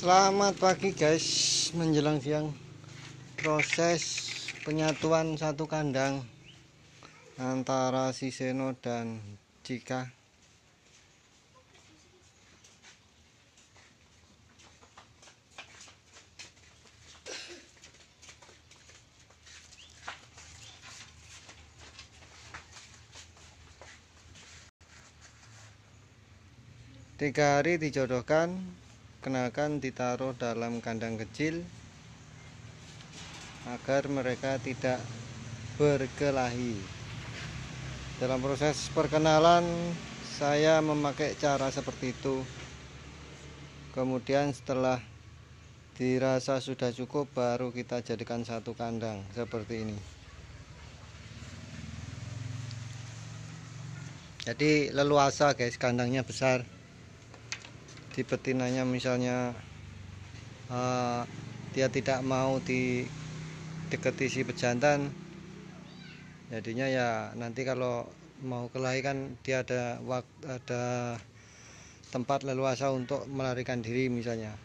Selamat pagi guys, menjelang siang. Proses penyatuan satu kandang antara si Seno dan Cika. Tiga hari dijodohkan, kenakan ditaruh dalam kandang kecil agar mereka tidak berkelahi. Dalam proses perkenalan saya memakai cara seperti itu. Kemudian setelah dirasa sudah cukup, baru kita jadikan satu kandang seperti ini. Jadi leluasa guys, kandangnya besar. Di betinanya misalnya dia tidak mau didekati si pejantan, jadinya ya nanti kalau mau kelahi kan dia ada tempat leluasa untuk melarikan diri misalnya.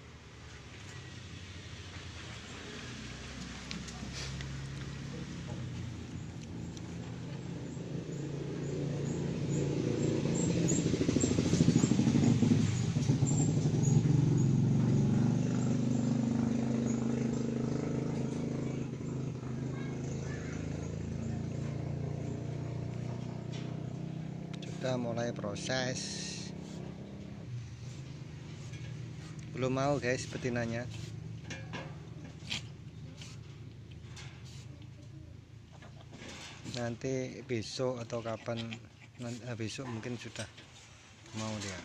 Sudah mulai proses, belum mau guys betinanya. Nanti besok atau kapan, besok mungkin sudah mau dia.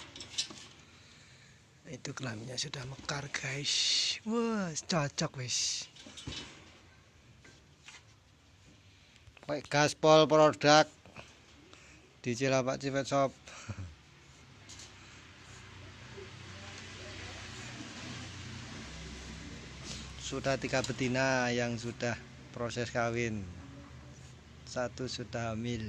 Itu kelaminnya sudah mekar guys. Wah, cocok wis. Pakai gaspol produk di Cilapak Cipet Shop. Sudah 3 betina yang sudah proses kawin, 1 sudah hamil.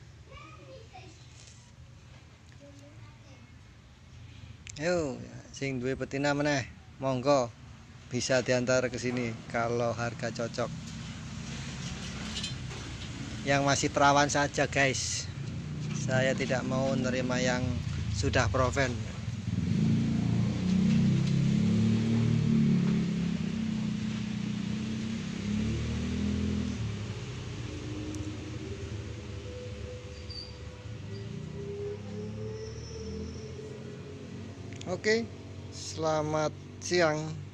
Yuk, sing duwe betina meneh, monggo bisa diantar ke sini kalau harga cocok. Yang masih perawan saja guys, saya tidak mau menerima yang sudah proven. Oke, selamat siang.